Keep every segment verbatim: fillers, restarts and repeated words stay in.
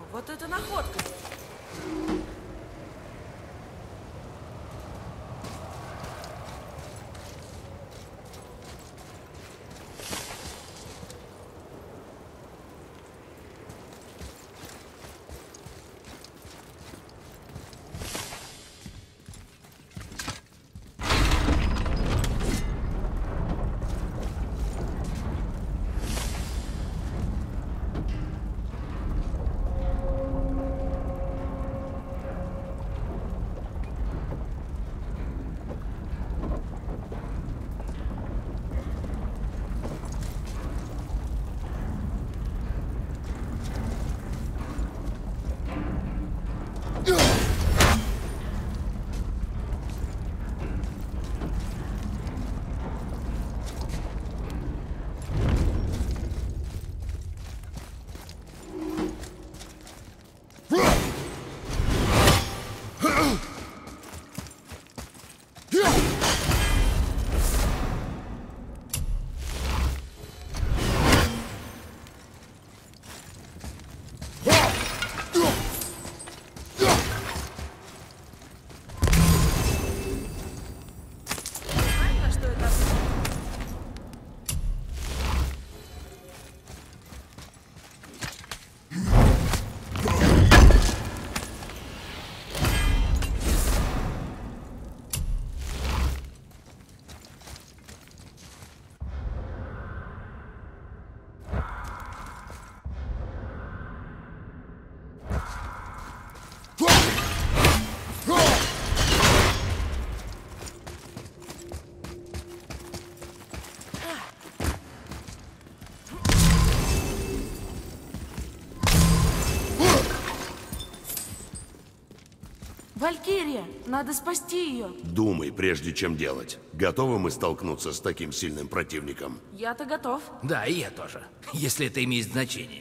Вот это находка. Валькирия! Надо спасти ее! Думай, прежде чем делать. Готовы мы столкнуться с таким сильным противником? Я-то готов. Да, и я тоже. Если это имеет значение.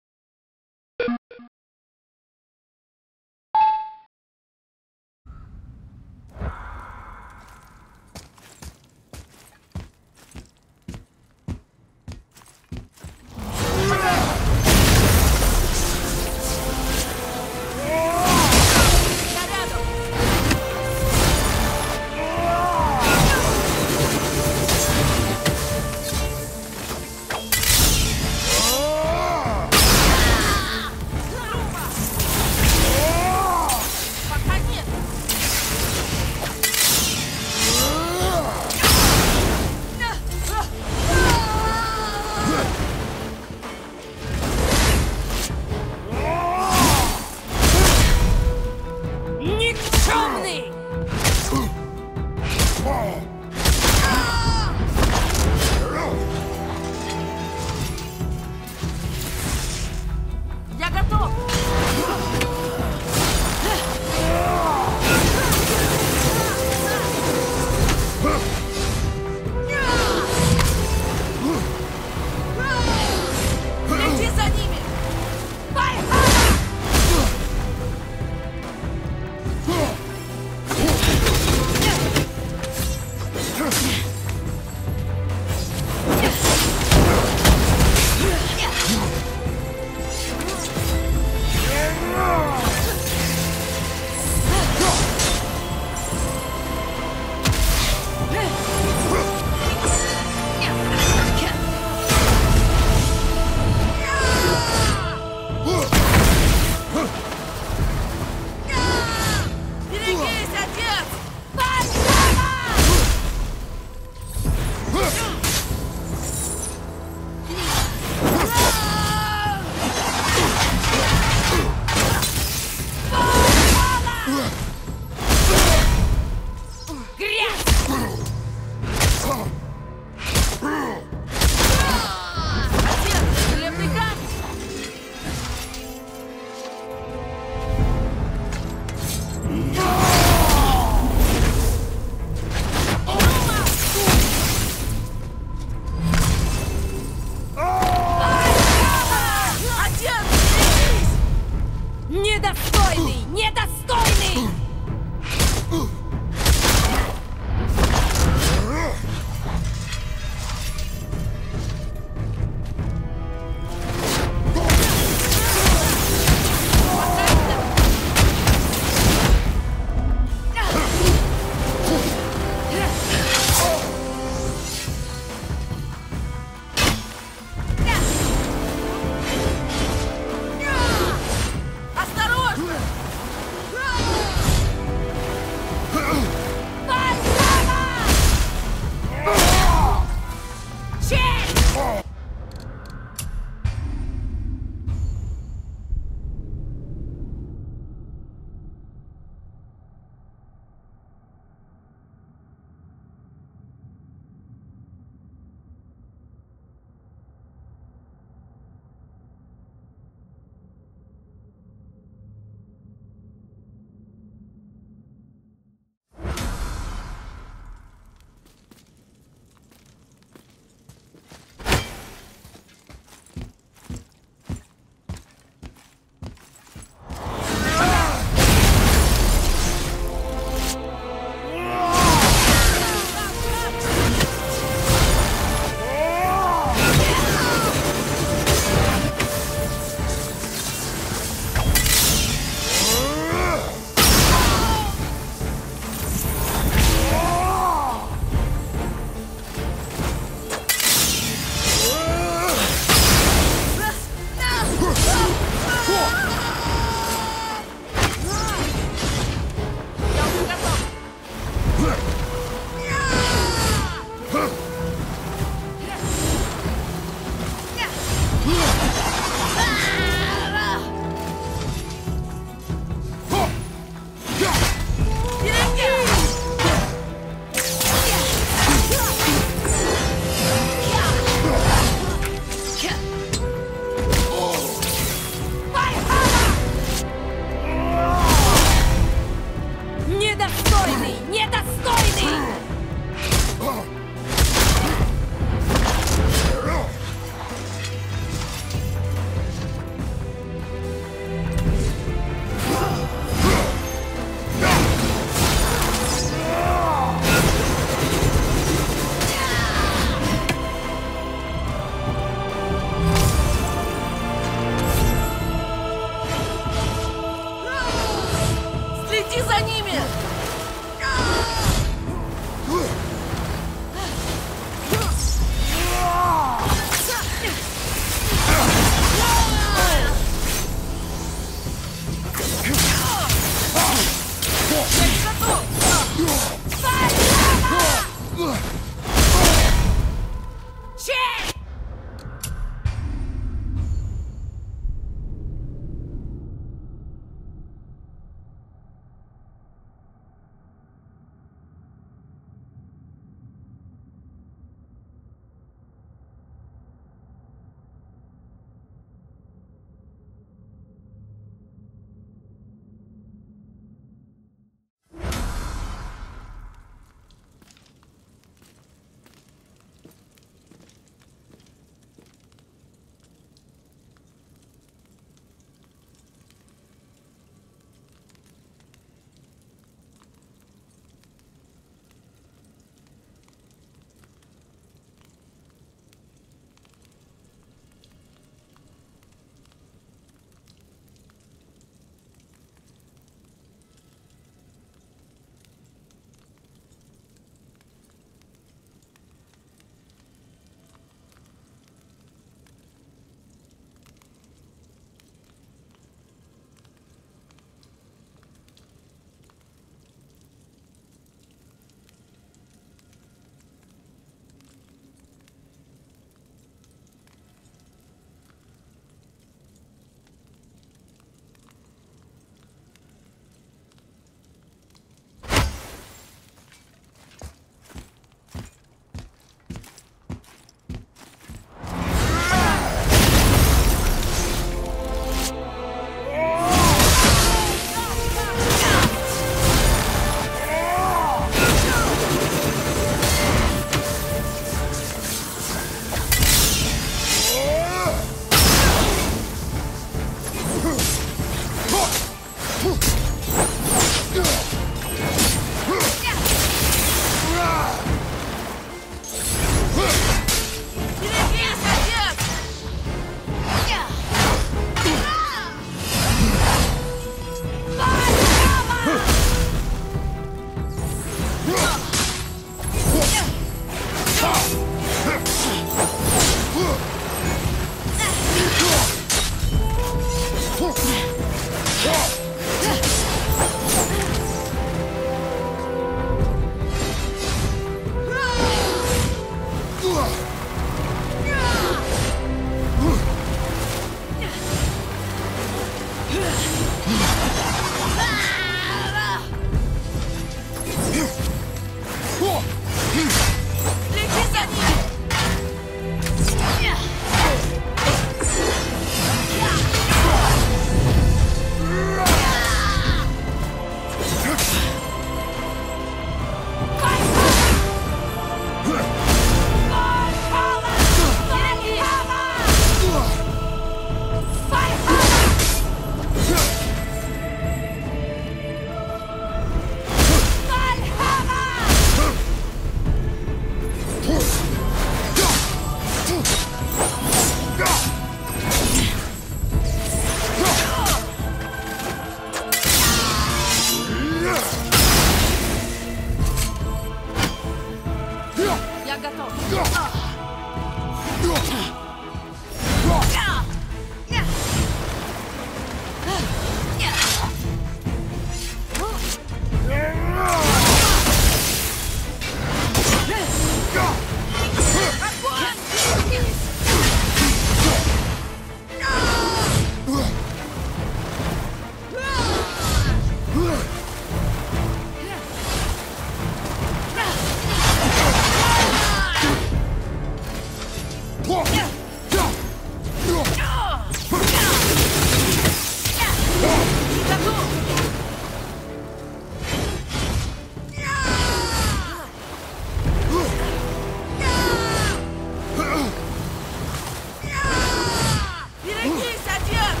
Берегись, отец!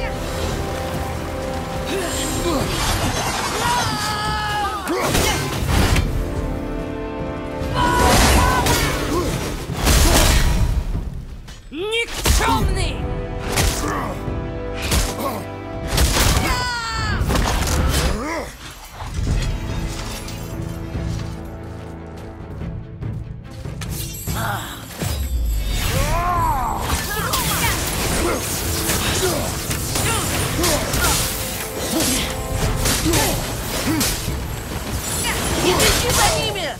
Никчемный! Не беги за ними!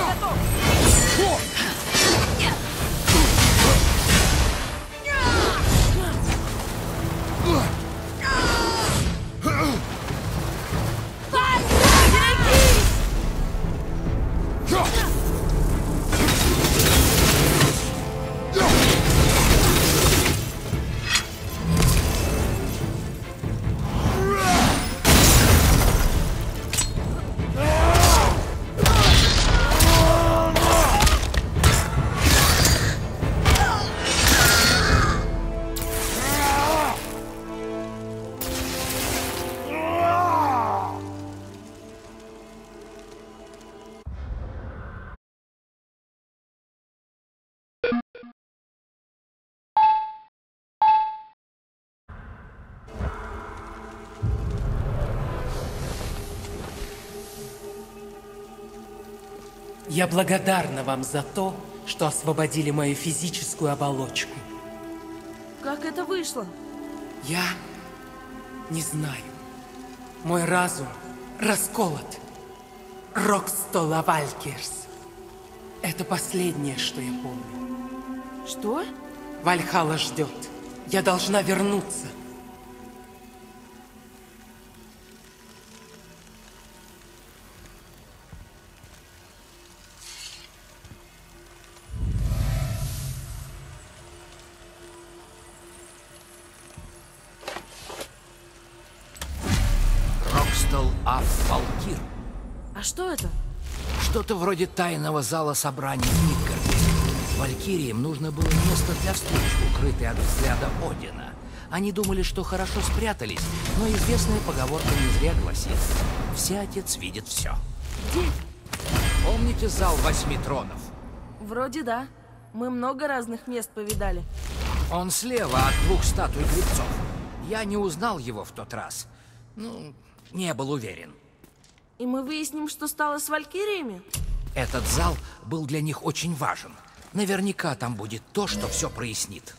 готов! Парни, берегись! Я благодарна вам за то, что освободили мою физическую оболочку. Как это вышло? Я не знаю. Мой разум расколот. Рокстола Валькирс. Это последнее, что я помню. Что? Вальхалла ждет. Я должна вернуться. Рокстол Аф Валкир. А что это? Что-то вроде тайного зала собраний Мидгарда. Валькириям нужно было место для встреч, укрытое от взгляда Одина. Они думали, что хорошо спрятались, но известная поговорка не зря гласит: всеотец видит все. Где? Помните зал восьми тронов? Вроде да. Мы много разных мест повидали. Он слева от двух статуй гребцов. Я не узнал его в тот раз. Ну, не был уверен. И мы выясним, что стало с валькириями? Этот зал был для них очень важен. Наверняка там будет то, что все прояснит.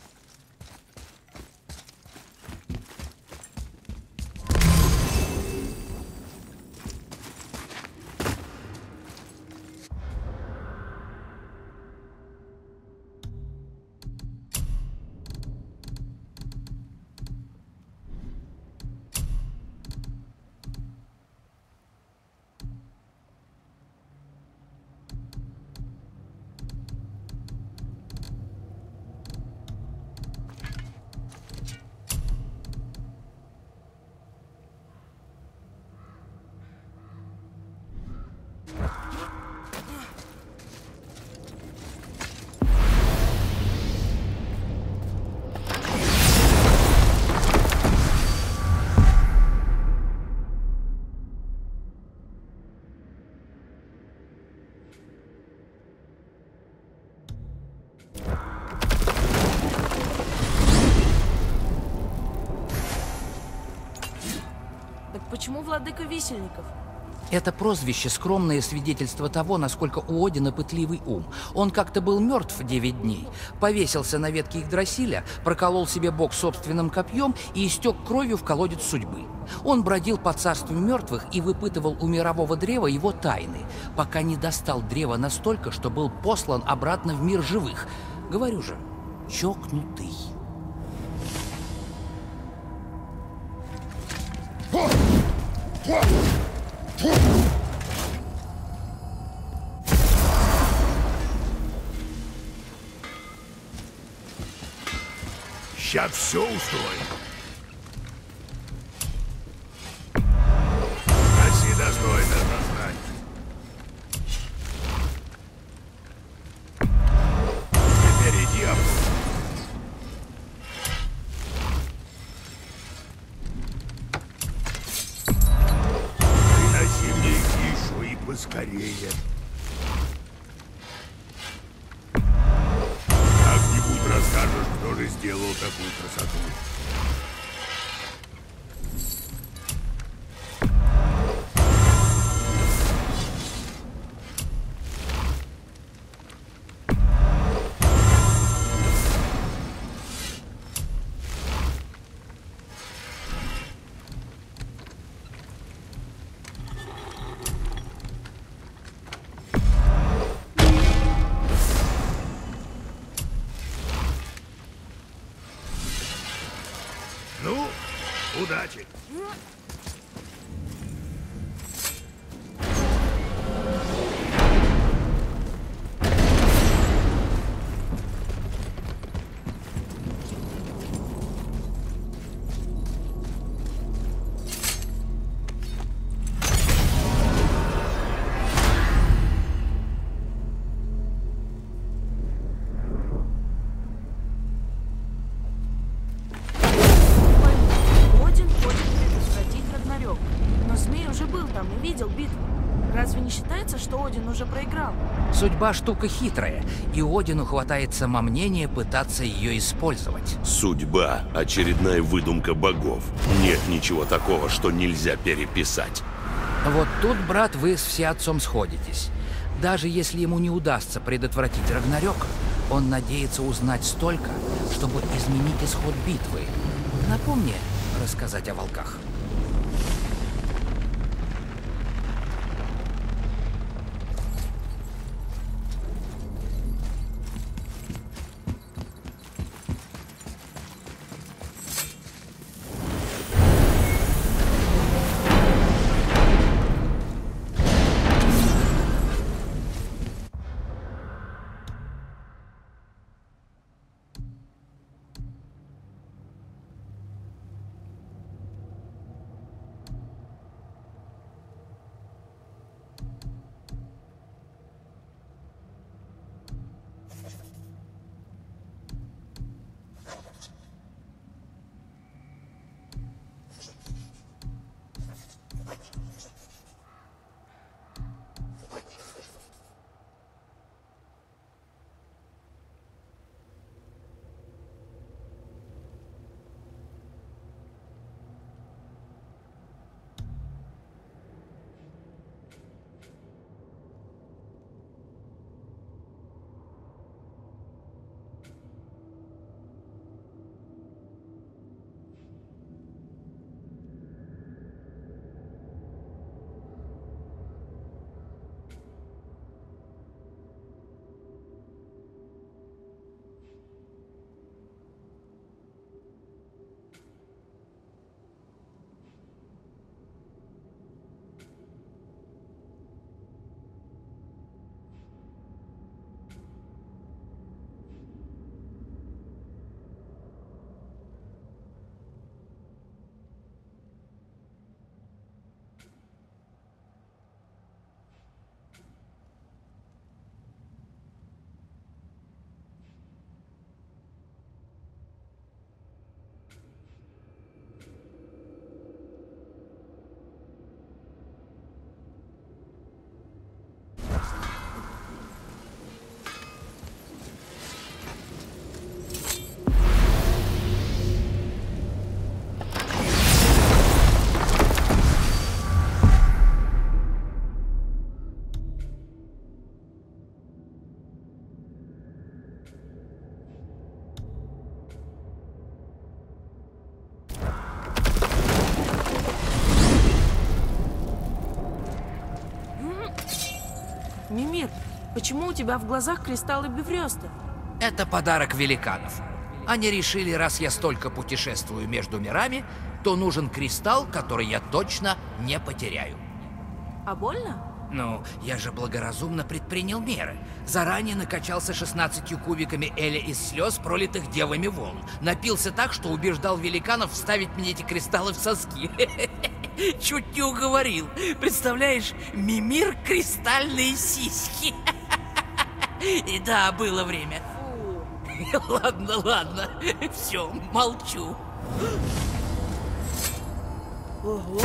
Так почему владыка висельников? Это прозвище — скромное свидетельство того, насколько у Одина пытливый ум. Он как-то был мертв девять дней, повесился на ветке Игдрасиля, проколол себе бок собственным копьем и истек кровью в колодец судьбы. Он бродил по царству мертвых и выпытывал у мирового древа его тайны, пока не достал древа настолько, что был послан обратно в мир живых. Говорю же, чокнутый. Сейчас все устроим. Аси достойно знать. Теперь иди обратно. Приноси мне их еще и поскорее. Как-нибудь расскажешь, кто же сделал такую красоту. Удачи! Один хочет предотвратить Рагнарёк. Но змей уже был там и видел битву. Разве не считается, что Один уже проиграл? Судьба штука хитрая, и Одину хватает самомнения пытаться ее использовать. Судьба – очередная выдумка богов. Нет ничего такого, что нельзя переписать. Вот тут, брат, вы с всеотцом сходитесь. Даже если ему не удастся предотвратить Рагнарёк, он надеется узнать столько, чтобы изменить исход битвы. Напомни рассказать о волках. Мимир, почему у тебя в глазах кристаллы Бифрёста? Это подарок великанов. Они решили, раз я столько путешествую между мирами, то нужен кристалл, который я точно не потеряю. А больно? Ну, я же благоразумно предпринял меры. Заранее накачался шестнадцатью кубиками эля из слез, пролитых девами волн. Напился так, что убеждал великанов вставить мне эти кристаллы в соски. Чуть не уговорил. Представляешь, Мимир — кристальные сиськи. И да, было время. Ладно, ладно. Все, молчу. Ого!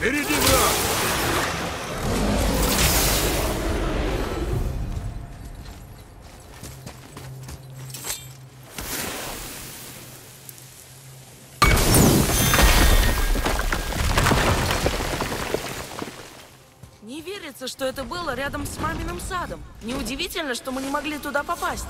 Впереди враг! Не верится, что это было рядом с маминым садом. Неудивительно, что мы не могли туда попасть.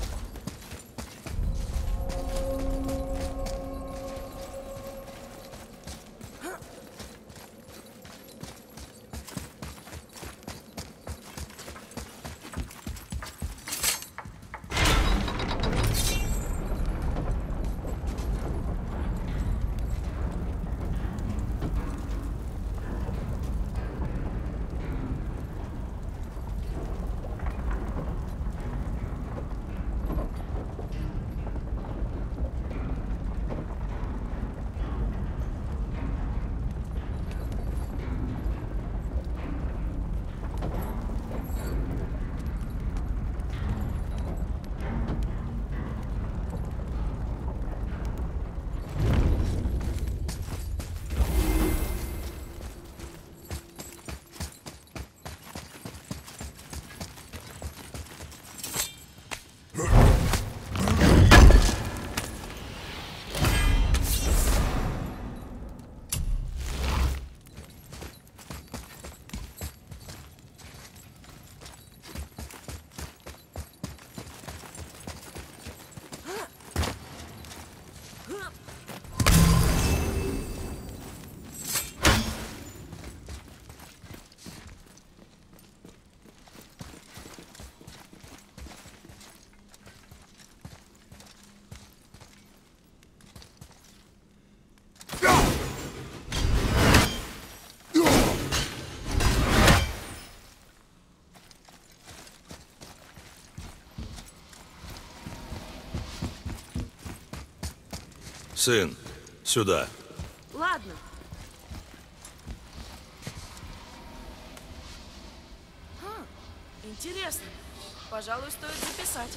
Сын, сюда. Ладно. Хм, интересно. Пожалуй, стоит записать.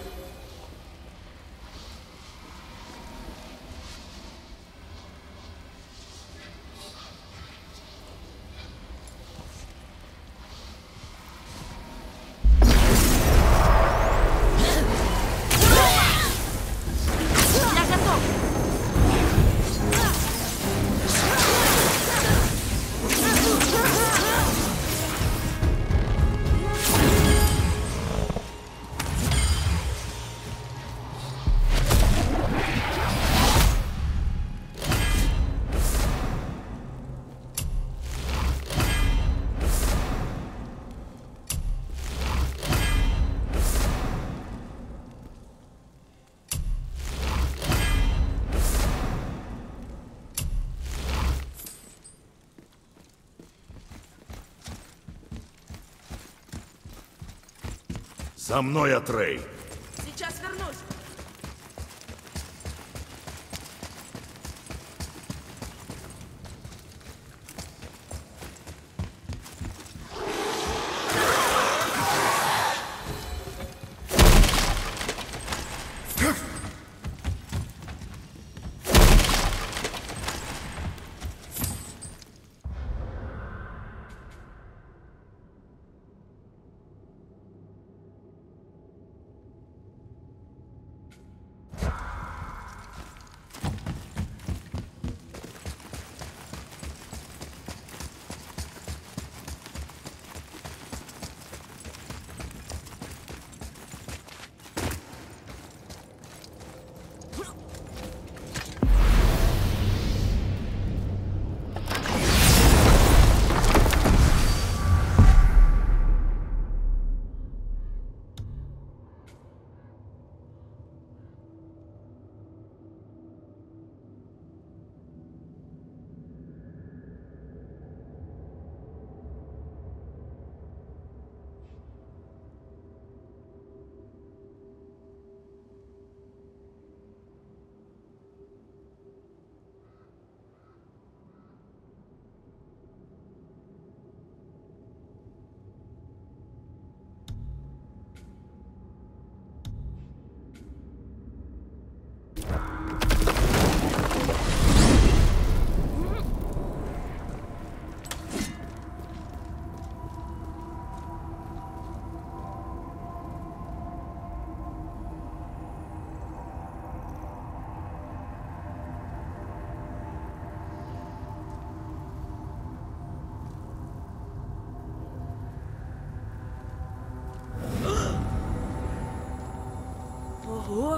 За мной, Атрей! Сейчас вернусь. Ого!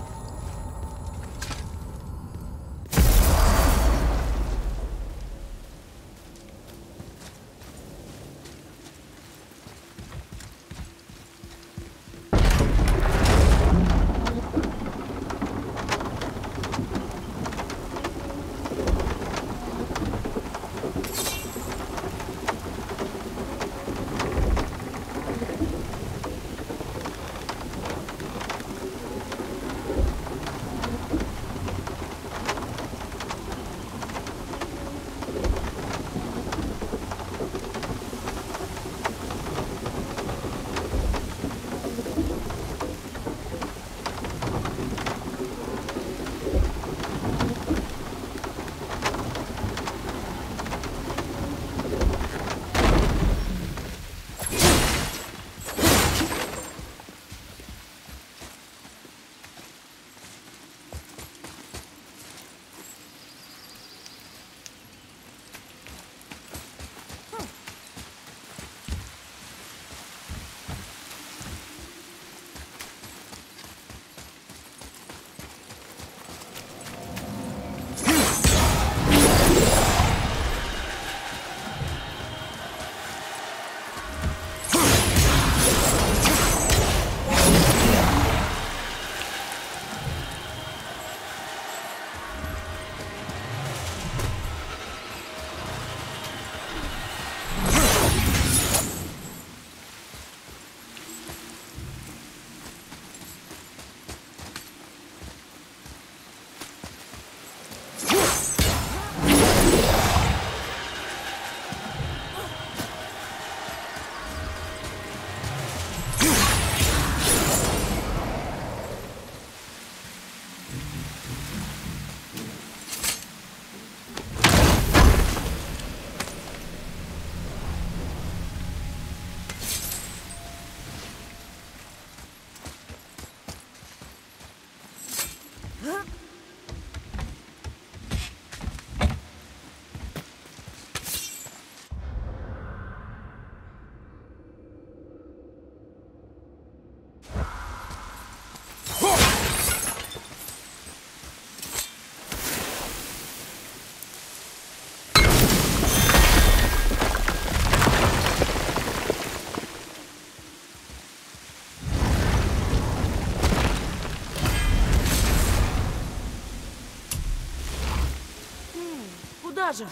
Куда же?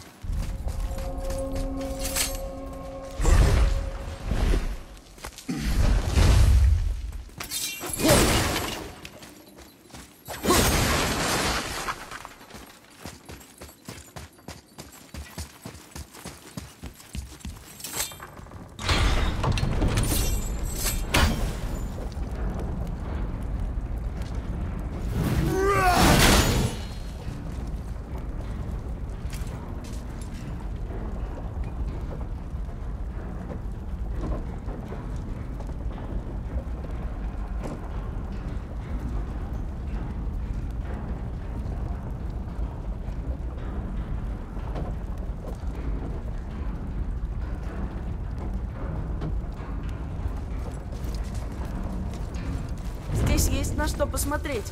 Здесь есть на что посмотреть.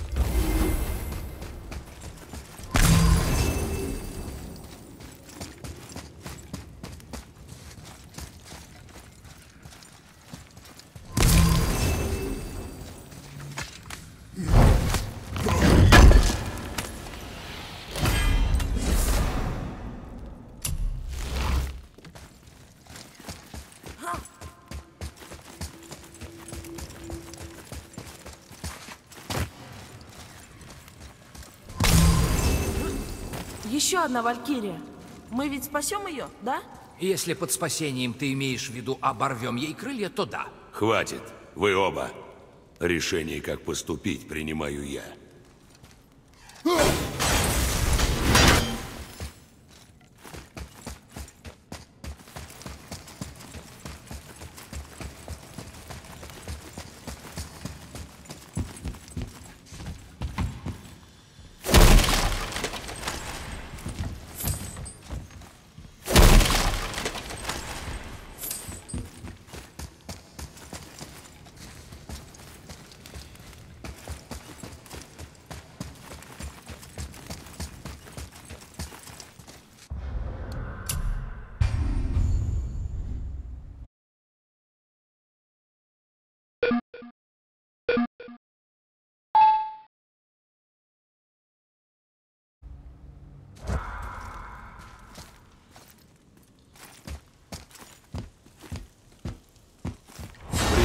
Еще одна Валькирия. Мы ведь спасем ее, да? Если под спасением ты имеешь в виду оборвем ей крылья, то да. Хватит, вы оба. Решение, как поступить, принимаю я.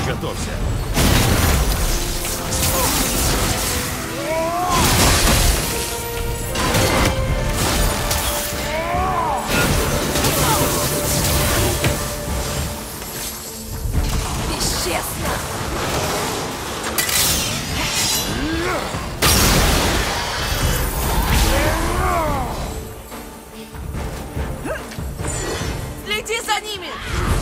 Готовься. Бесчестно! Следи за ними!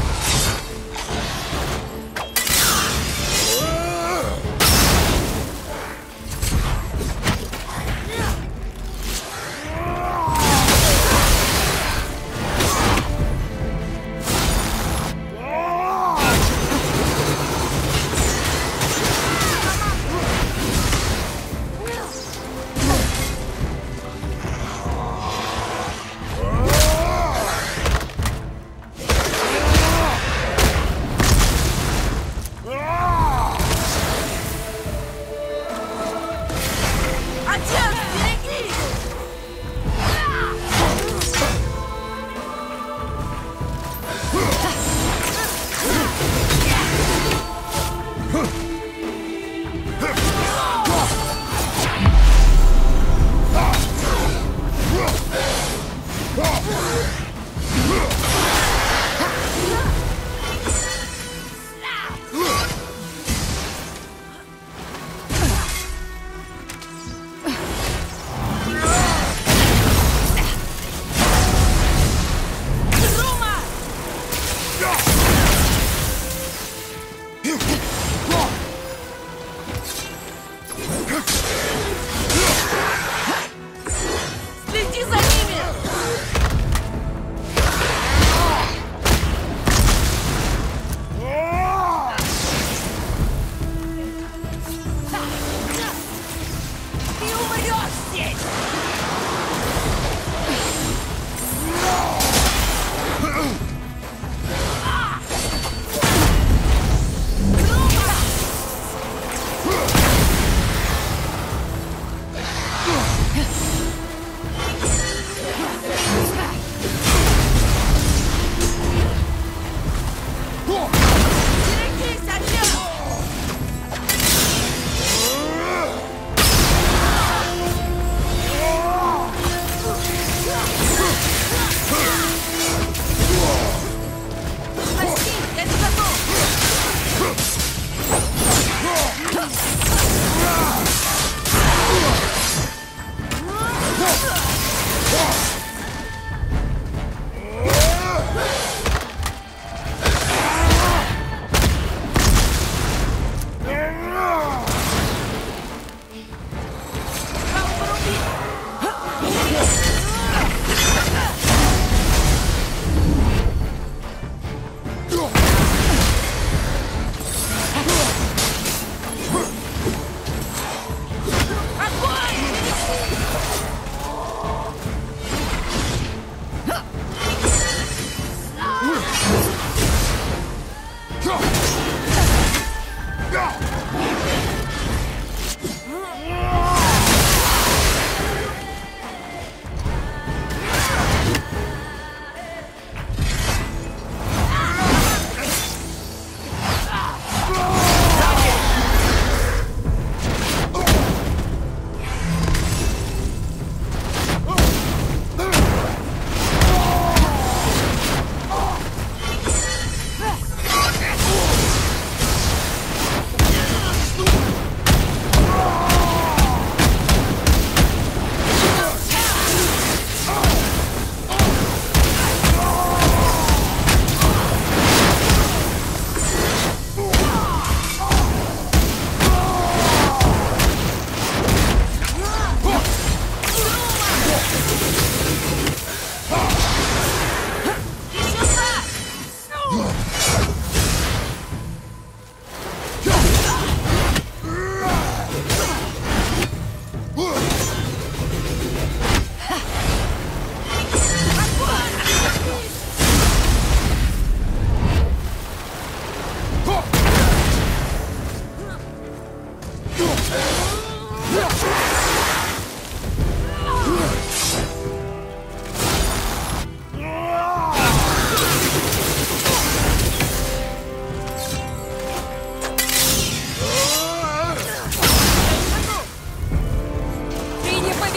Следи за ними! Ты умрешь здесь! Берегись от них! Прости, я не готов!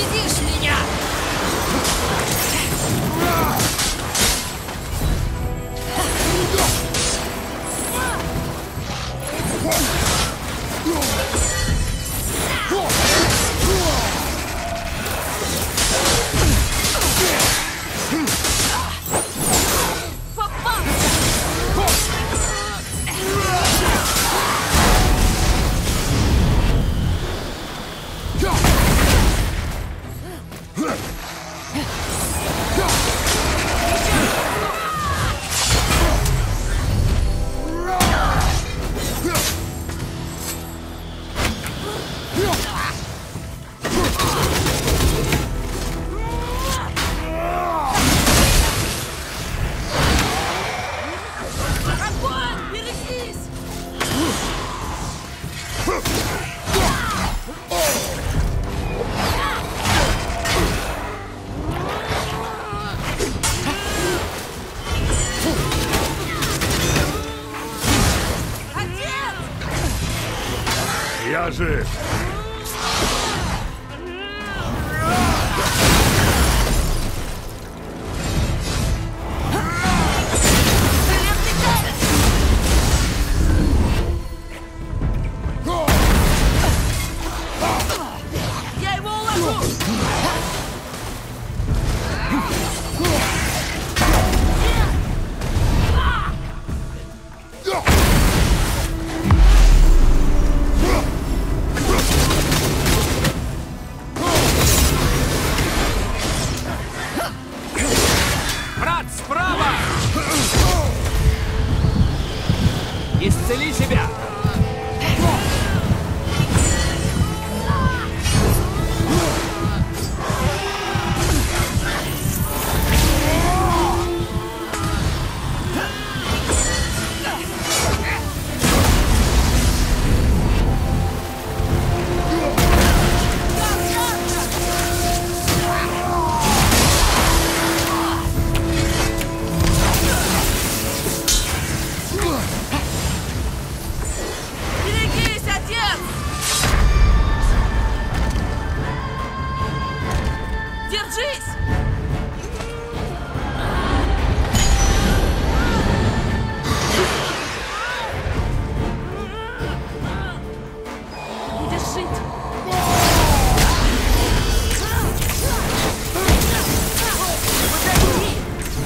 победишь меня! Я жив! Я его уложу! Брат, справа! Исцели себя! Берегись, отец! Держись! Будешь жить! Подожди!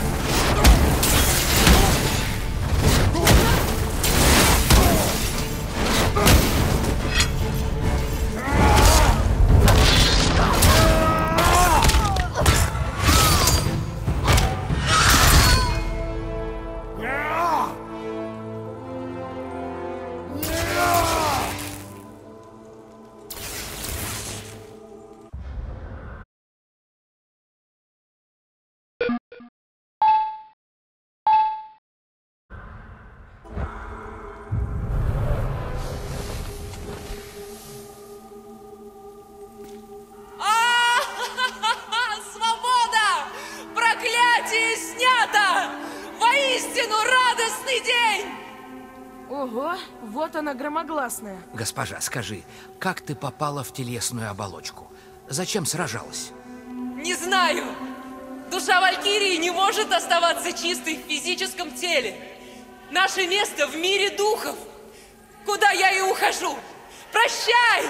Свобода! Проклятие снято! Воистину радостный день! Ого, вот она громогласная. Госпожа, скажи, как ты попала в телесную оболочку? Зачем сражалась? Не знаю! Душа Валькирии не может оставаться чистой в физическом теле. Наше место в мире духов, куда я и ухожу. Прощай!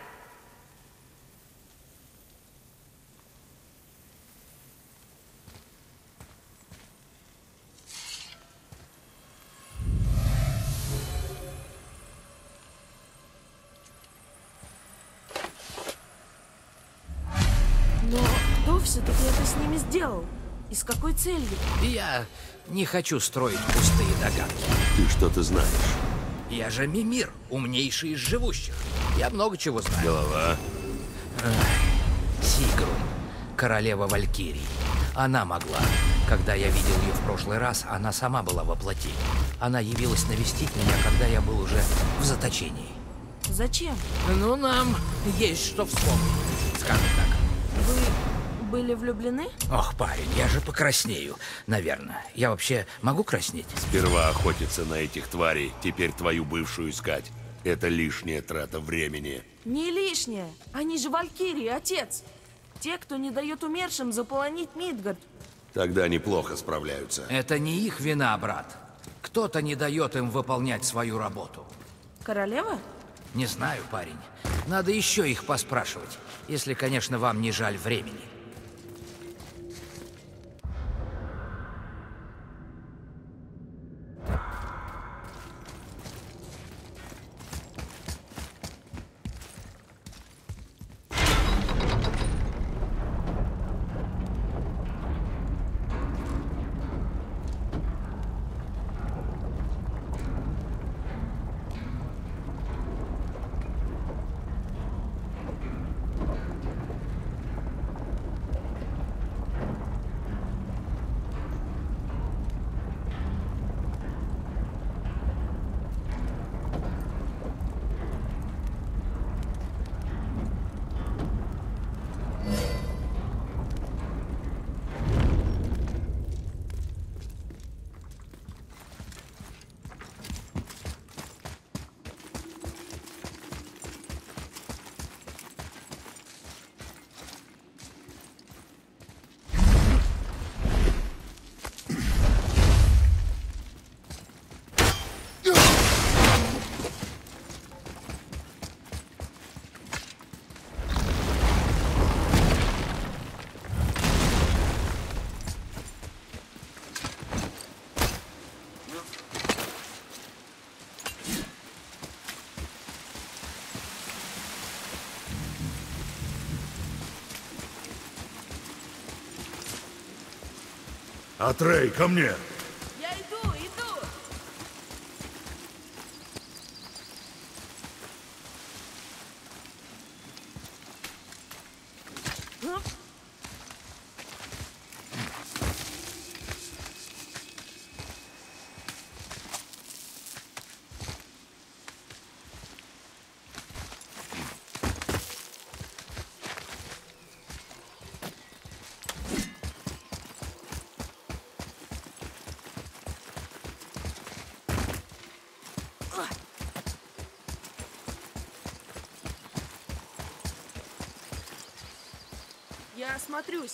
Но кто все-таки это с ними сделал? И с какой целью? Я не хочу строить пустые догадки. Ты что-то знаешь? Я же Мимир, умнейший из живущих. Я много чего знаю. Голова. Сигрун, королева Валькирий. Она могла. Когда я видел ее в прошлый раз, она сама была во плоти. Она явилась навестить меня, когда я был уже в заточении. Зачем? Ну, нам есть что вспомнить, скажем так. Вы были влюблены? Ох, парень, я же покраснею, наверное. Я вообще могу краснеть? Сперва охотиться на этих тварей, теперь твою бывшую искать. Это лишняя трата времени. Не лишнее. Они же Валькирии, отец. Те, кто не дает умершим заполонить Мидгард. Тогда неплохо справляются. Это не их вина, брат. Кто-то не дает им выполнять свою работу. Королева? Не знаю, парень. Надо еще их поспрашивать, если, конечно, вам не жаль времени. Атрей, ко мне! Я иду, иду! Оп. Я осмотрюсь.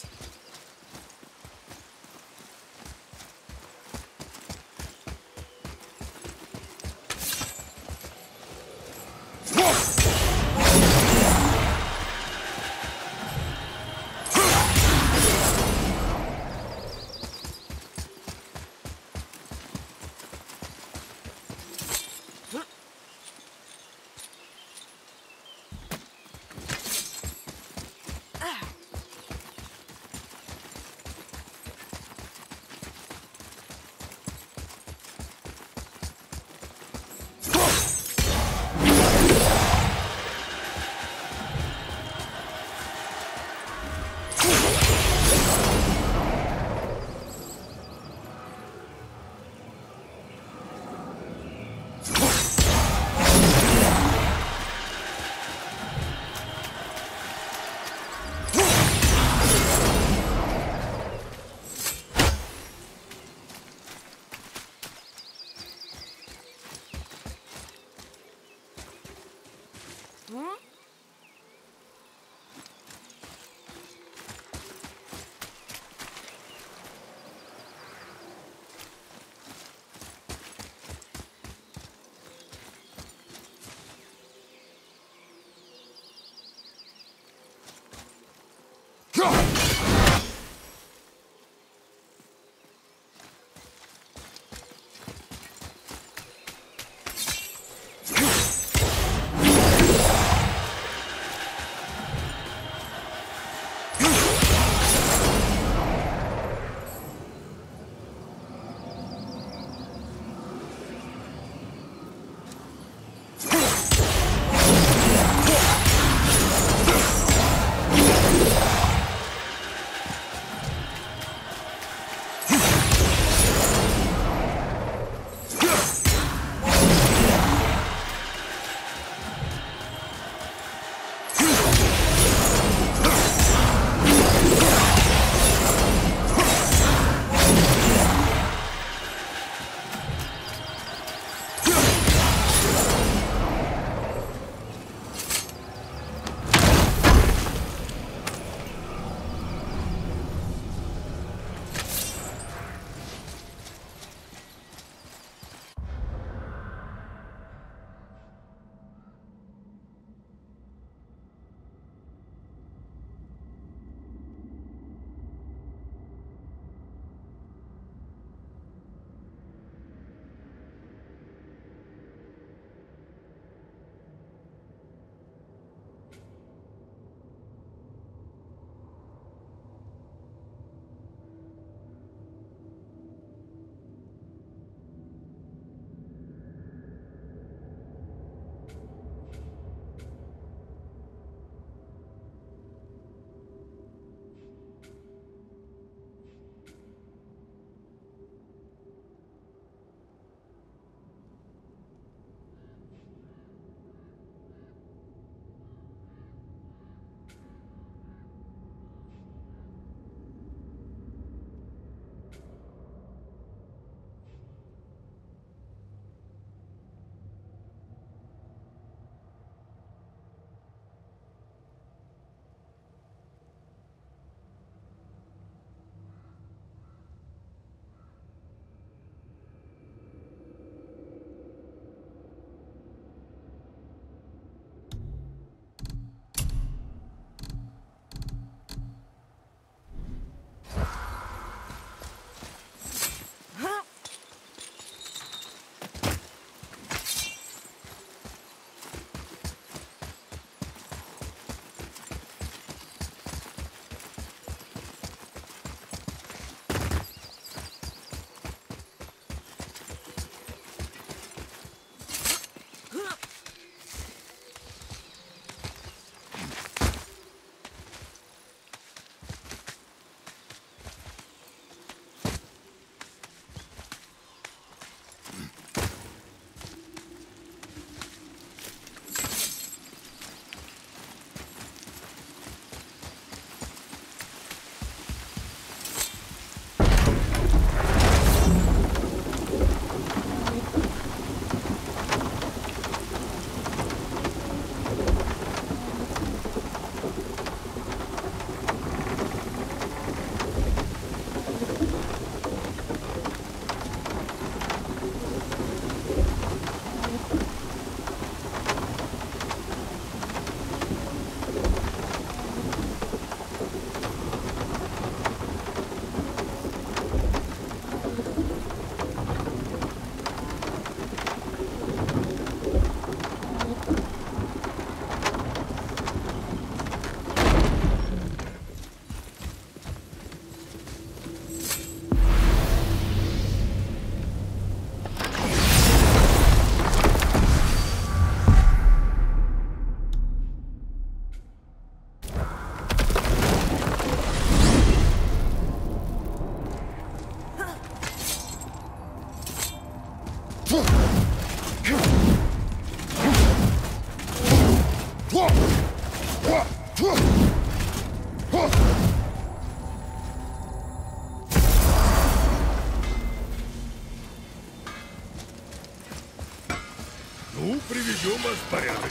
Ну, приведем вас в порядок.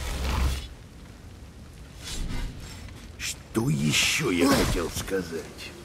Что еще я хотел сказать?